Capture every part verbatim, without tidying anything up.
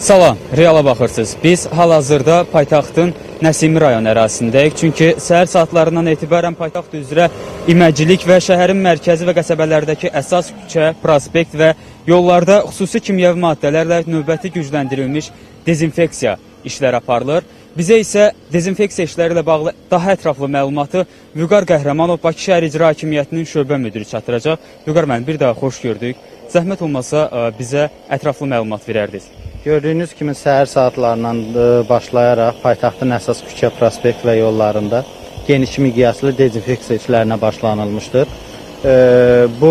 Salam, Reala baxırsınız. Biz hal-hazırda paytaxtın Nəsimi rayon ərazisindəyik. Çünki səhər saatlarından etibarən paytaxt üzrə iməclik və şəhərin mərkəzi və qəsəbələrdəki əsas küçə, prospekt və yollarda xüsusi kimyəvi maddələrlə növbəti gücləndirilmiş dezinfeksiya işləri aparılır. Bizə isə dezinfeksiya işləri ilə bağlı daha ətraflı məlumatı Vüqar Qəhrəmanov Bakı Şəhər İcra Hakimiyyətinin şöbə müdiri çatdıracaq. Vüqar müəllim, bir daha xoş gördük. Zəhmət olmasa bizə ətraflı məlumat verərdiniz. Gördüyünüz kimi səhər saatlarından başlayaraq paytaxtın əsas küçə, prospekt və yollarında geniş miqyaslı dezinfeksiya işlərinə başlanılmışdır. Bu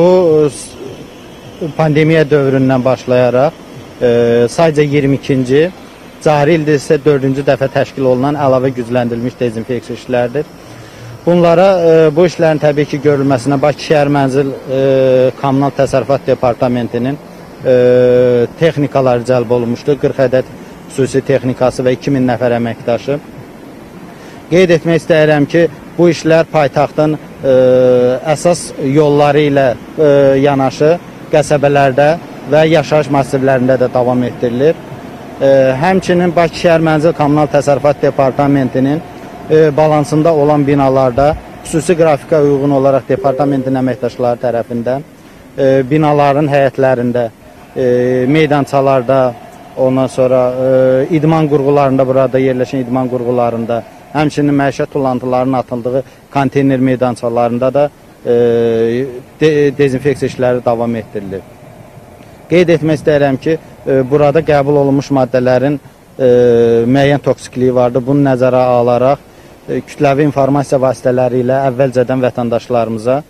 pandemiya dövründən başlayaraq sadəcə iyirmi ikinci, cari ildə isə dördüncü dəfə təşkil olunan əlavə gücləndirilmiş dezinfeksiya işləridir. Bunlara bu işlərin təbii ki görülməsinə Bakı Şəhər Mənzil Kommunal Təsərrüfat Departamentinin E, texnikalar cəlb olunmuşdur. qırx ədəd xüsusi texnikası və iki min nəfər əməkdaşı. Qeyd etmək istəyirəm ki, bu işlər paytaxtın e, əsas yolları ilə e, yanaşı qəsəbələrdə və yaşayış massivlərində də davam etdirilir. E, həmçinin Bakı Şəhər Mənzil Kommunal Təsərrüfat Departamentinin e, balansında olan binalarda xüsusi qrafika uyğun olaraq departamentin əməkdaşları tərəfindən e, binaların həyətlərində, E, meydançalarda, ondan sonra e, idman qurğularında, burada yerləşən idman qurğularında, həmçinin məişət tullantılarının atıldığı konteyner meydançalarında da e, de, dezinfeksiya işləri davam etdirilir. Qeyd etmək istəyirəm ki, e, burada qəbul olunmuş maddələrin e, müəyyən toksikliyi vardır. Bunu nəzərə alaraq e, kütləvi informasiya vasitələri ilə əvvəlcədən vətəndaşlarımıza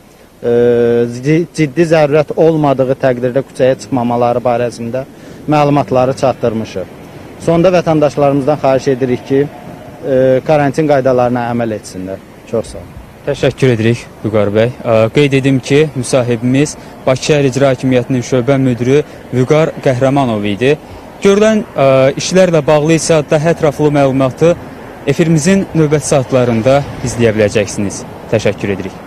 ciddi zərurət olmadığı təqdirdə küçəyə çıxmamaları barəsində məlumatları çatdırmışıq. Sonda vətəndaşlarımızdan xahiş edirik ki, karantin qaydalarına əməl etsinlər. Çox sağ olun. Təşəkkür edirik Vüqar bəy. Qeyd edim ki, müsahibimiz Bakı Şəhər İcra Hakimiyyətinin şöbə müdiri Vüqar Qəhrəmanov idi. Görülən işlərlə bağlı isə daha ətraflı məlumatı efirimizin növbəti saatlarında izləyə biləcəksiniz. Təşəkkür edirik.